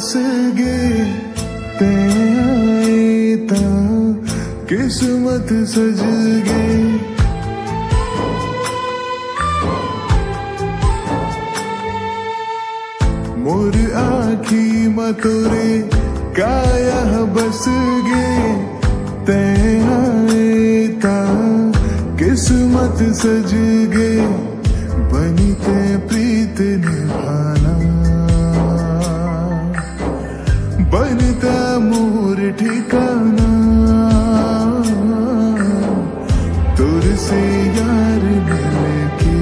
बस गे ते आए ता किस्मत सज गे। मोर आखी मतोरे काया बस गे ते आए ता किस्मत सज गे। बनी ते प्रीत निभाना बनता मोर ठिकाना। तुर से यार मिलके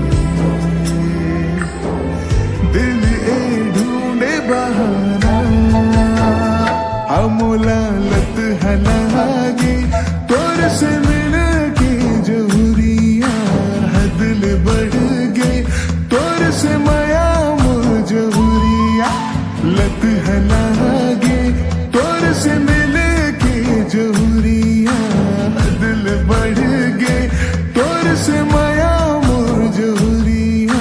दिल ए ढूंढे बहाना। हमोला लत हलागी तुर से मिलके जहुरिया दिल बढ़ गए। तुर से माया मोर जहुरिया लत हलागे तुर से मिले के जहुरिया दिल बढ़ गए। तुर से माया मोर जहुरिया।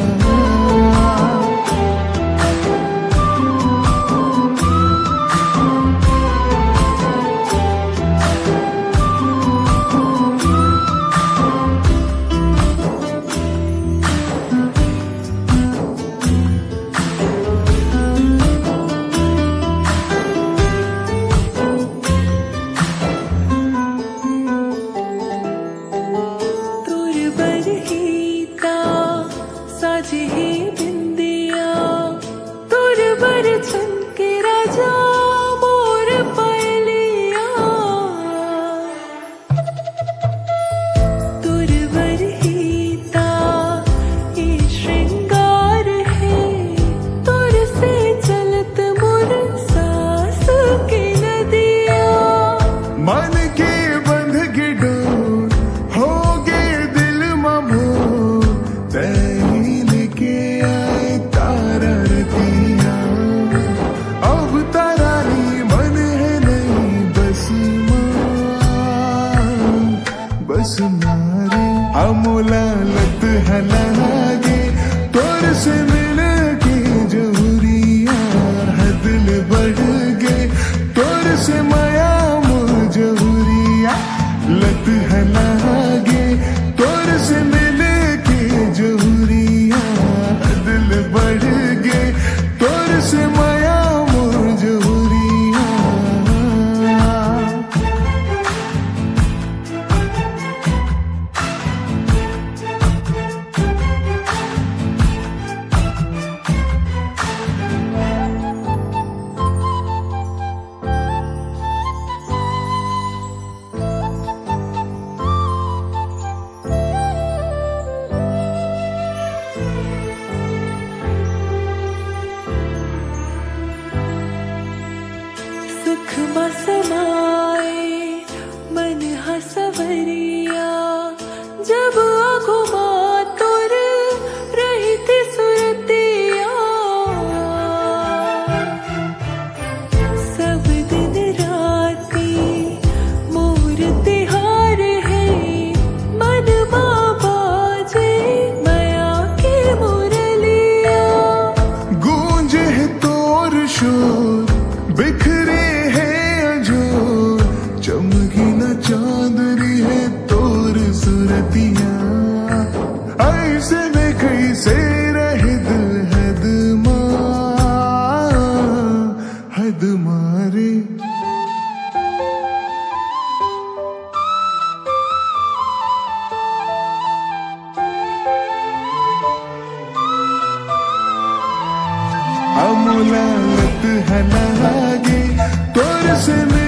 बिंदिया तुर बर छनके राजा मोर पायलिया। तुर बर हीता ये श्रृंगार है। तुर से चलत मोर सास की नदिया। मन के बंध के डोर हो गे दिल ममो के आए तारा रतिया। अब तारा ही मन है नहीं बस मारे। हमोला लत हलागे तुर से मिले के जहुरिया दिल बढ़ गए। तुर से माया मोर जहुरिया लत हलागे तुर से मिले के जहुरिया दिल बढ़ गए। तुर से माया मोर जहुरिया। सुख समाए मन हसवरिया। जब घुमा तुर रही थी सुरतिया। सब दिन राती मोर तिहार है। मन बाजे माया के मुरलिया। गूंजे है तोर शोर बिखरे है अजोर। चमकी न चांदनी है तोर सुरतिया। ऐसे में कैसे रहे दिल हद मारे। हमोला लत हलागे तुर से